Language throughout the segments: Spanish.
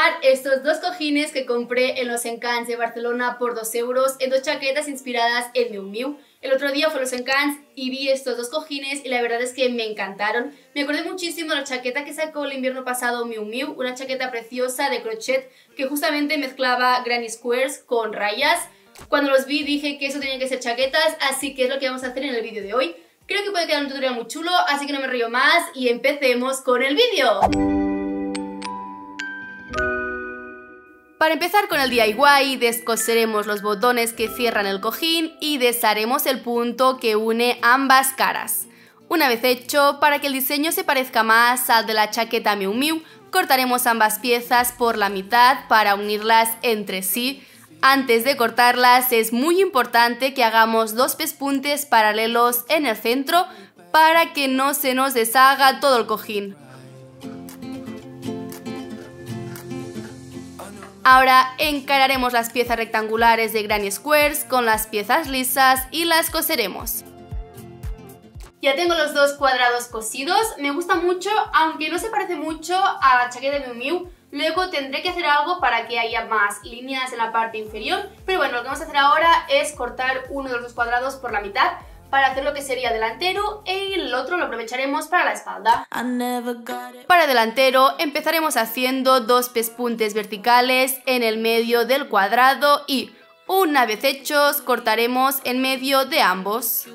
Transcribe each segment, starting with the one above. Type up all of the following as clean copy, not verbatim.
estrenar estos dos cojines que compré en los Encants de Barcelona por 2 euros en dos chaquetas inspiradas en Miu Miu. El otro día fue a los Encants y vi estos dos cojines y la verdad es que me encantaron. Me acordé muchísimo de la chaqueta que sacó el invierno pasado Miu Miu, una chaqueta preciosa de crochet que justamente mezclaba granny squares con rayas. Cuando los vi dije que eso tenían que ser chaquetas, así que es lo que vamos a hacer en el vídeo de hoy. Creo que puede quedar un tutorial muy chulo, así que no me río más y empecemos con el vídeo. Para empezar con el DIY, descoseremos los botones que cierran el cojín y desharemos el punto que une ambas caras. Una vez hecho, para que el diseño se parezca más al de la chaqueta Miu Miu, cortaremos ambas piezas por la mitad para unirlas entre sí. Antes de cortarlas es muy importante que hagamos dos pespuntes paralelos en el centro para que no se nos deshaga todo el cojín. Ahora encararemos las piezas rectangulares de granny squares con las piezas lisas y las coseremos. Ya tengo los dos cuadrados cosidos, me gusta mucho, aunque no se parece mucho a la chaqueta de Miu Miu. Luego tendré que hacer algo para que haya más líneas en la parte inferior, pero bueno, lo que vamos a hacer ahora es cortar uno de los dos cuadrados por la mitad para hacer lo que sería delantero y el otro lo aprovecharemos para la espalda. Para delantero empezaremos haciendo dos pespuntes verticales en el medio del cuadrado y, una vez hechos, cortaremos en medio de ambos.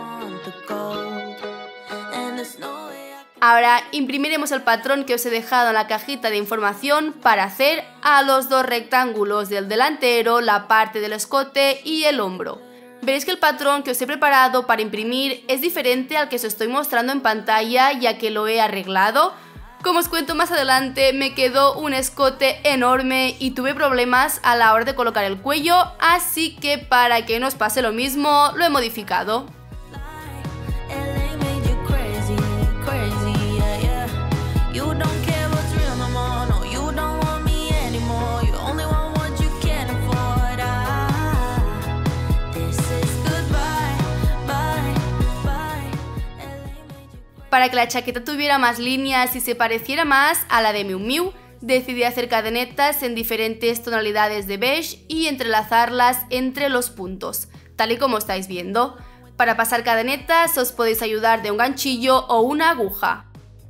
Ahora imprimiremos el patrón que os he dejado en la cajita de información para hacer a los dos rectángulos del delantero, la parte del escote y el hombro. Veréis que el patrón que os he preparado para imprimir es diferente al que os estoy mostrando en pantalla, ya que lo he arreglado. Como os cuento más adelante, me quedó un escote enorme y tuve problemas a la hora de colocar el cuello, así que para que no os pase lo mismo, lo he modificado. Para que la chaqueta tuviera más líneas y se pareciera más a la de Miu Miu, decidí hacer cadenetas en diferentes tonalidades de beige y entrelazarlas entre los puntos, tal y como estáis viendo. Para pasar cadenetas os podéis ayudar de un ganchillo o una aguja.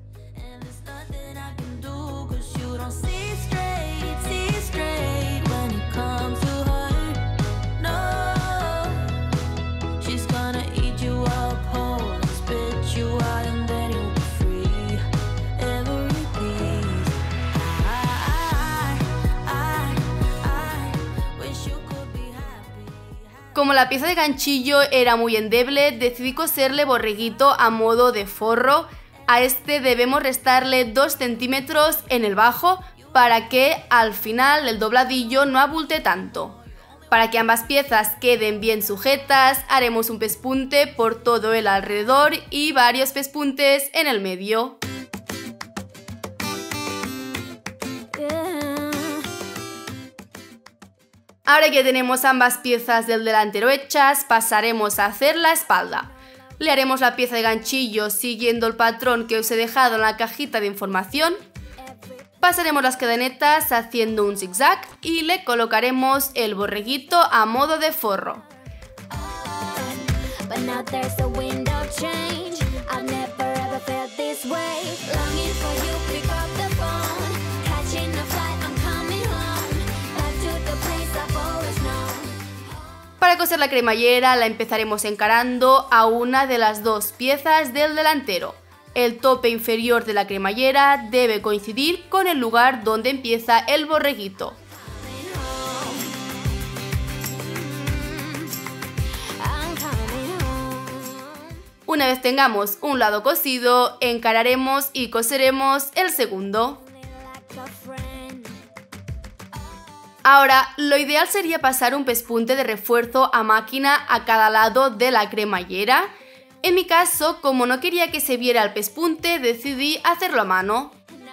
Como la pieza de ganchillo era muy endeble, decidí coserle borreguito a modo de forro. A este debemos restarle 2 centímetros en el bajo para que al final el dobladillo no abulte tanto. Para que ambas piezas queden bien sujetas, haremos un pespunte por todo el alrededor y varios pespuntes en el medio. Ahora que tenemos ambas piezas del delantero hechas, pasaremos a hacer la espalda. Le haremos la pieza de ganchillo siguiendo el patrón que os he dejado en la cajita de información. Pasaremos las cadenetas haciendo un zigzag y le colocaremos el borreguito a modo de forro. Para coser la cremallera la empezaremos encarando a una de las dos piezas del delantero. El tope inferior de la cremallera debe coincidir con el lugar donde empieza el borreguito. Una vez tengamos un lado cosido, encararemos y coseremos el segundo. Ahora, lo ideal sería pasar un pespunte de refuerzo a máquina a cada lado de la cremallera. En mi caso, como no quería que se viera el pespunte, decidí hacerlo a mano.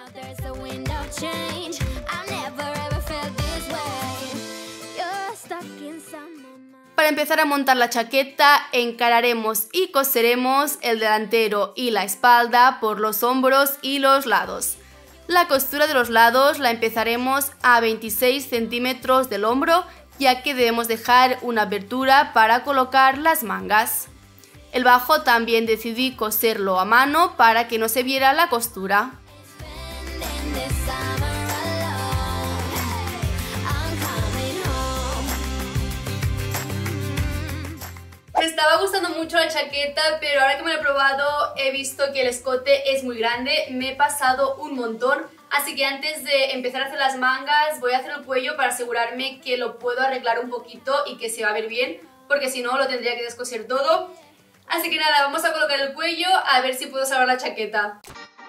Para empezar a montar la chaqueta, encararemos y coseremos el delantero y la espalda por los hombros y los lados. La costura de los lados la empezaremos a 26 centímetros del hombro, ya que debemos dejar una abertura para colocar las mangas. El bajo también decidí coserlo a mano para que no se viera la costura. Me estaba gustando mucho la chaqueta, pero ahora que me lo he probado he visto que el escote es muy grande, me he pasado un montón, así que antes de empezar a hacer las mangas voy a hacer el cuello para asegurarme que lo puedo arreglar un poquito y que se va a ver bien, porque si no lo tendría que descoser todo. Así que nada, vamos a colocar el cuello a ver si puedo salvar la chaqueta.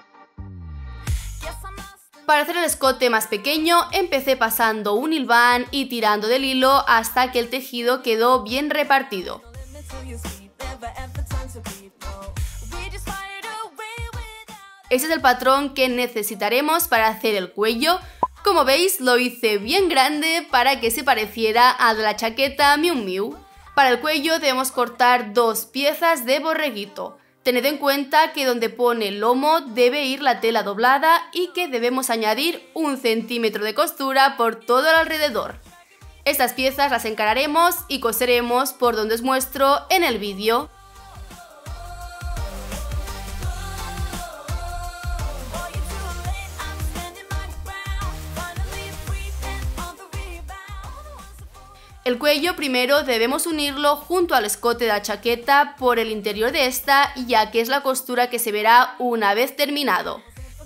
Para hacer el escote más pequeño empecé pasando un hilván y tirando del hilo hasta que el tejido quedó bien repartido. Este es el patrón que necesitaremos para hacer el cuello. Como veis, lo hice bien grande para que se pareciera a la chaqueta Miu Miu. Para el cuello debemos cortar 2 piezas de borreguito. Tened en cuenta que donde pone el lomo debe ir la tela doblada y que debemos añadir 1 centímetro de costura por todo el alrededor. Estas piezas las encararemos y coseremos por donde os muestro en el vídeo. El cuello primero debemos unirlo junto al escote de la chaqueta por el interior de esta, ya que es la costura que se verá una vez terminado.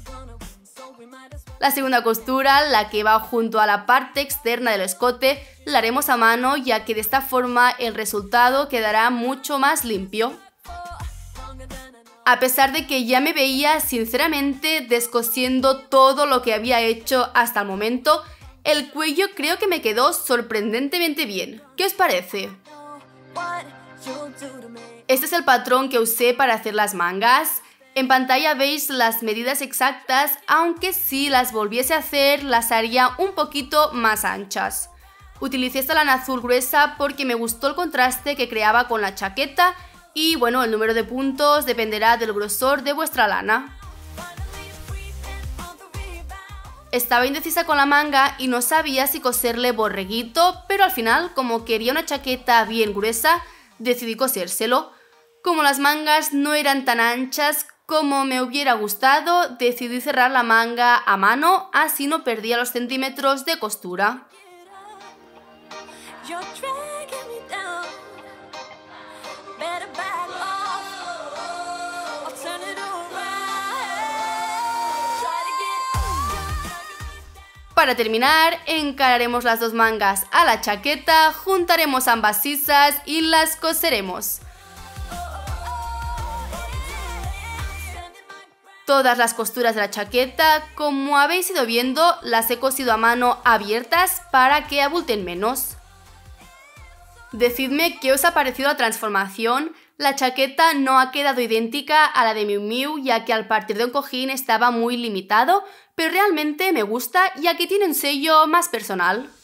La segunda costura, la que va junto a la parte externa del escote, la haremos a mano, ya que de esta forma el resultado quedará mucho más limpio. A pesar de que ya me veía sinceramente descosiendo todo lo que había hecho hasta el momento, el cuello creo que me quedó sorprendentemente bien. ¿Qué os parece? Este es el patrón que usé para hacer las mangas. En pantalla veis las medidas exactas, aunque si las volviese a hacer las haría un poquito más anchas. Utilicé esta lana azul gruesa porque me gustó el contraste que creaba con la chaqueta y bueno, el número de puntos dependerá del grosor de vuestra lana. Estaba indecisa con la manga y no sabía si coserle borreguito, pero al final, como quería una chaqueta bien gruesa, decidí cosérselo. Como las mangas no eran tan anchas como me hubiera gustado, decidí cerrar la manga a mano, así no perdía los centímetros de costura. Para terminar, encararemos las 2 mangas a la chaqueta, juntaremos ambas sisas y las coseremos. Todas las costuras de la chaqueta, como habéis ido viendo, las he cosido a mano abiertas para que abulten menos. Decidme qué os ha parecido la transformación. La chaqueta no ha quedado idéntica a la de Miu Miu, ya que al partir de un cojín estaba muy limitado, pero realmente me gusta, ya que tiene un sello más personal.